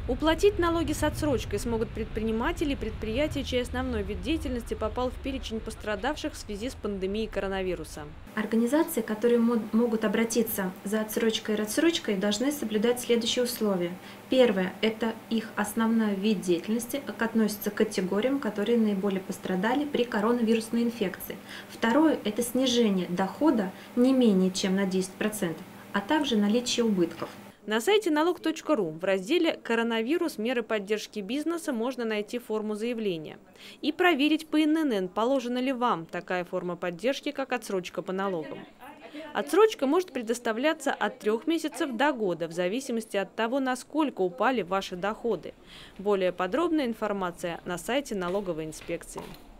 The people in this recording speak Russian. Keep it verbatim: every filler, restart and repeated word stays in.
Уплатить налоги с отсрочкой смогут предприниматели и предприятия, чей основной вид деятельности попал в перечень пострадавших в связи с пандемией коронавируса. Организации, которые мо- могут обратиться за отсрочкой и рассрочкой, должны соблюдать следующие условия. Первое – это их основной вид деятельности, к- относится к категориям, которые наиболее пострадали при коронавирусной инфекции. Второе – это снижение дохода не менее чем на десять процентов, а также наличие убытков. На сайте налог точка ру в разделе «Коронавирус. Меры поддержки бизнеса» можно найти форму заявления и проверить по эн эн эн, положена ли вам такая форма поддержки, как отсрочка по налогам. Отсрочка может предоставляться от трех месяцев до года, в зависимости от того, насколько упали ваши доходы. Более подробная информация на сайте налоговой инспекции.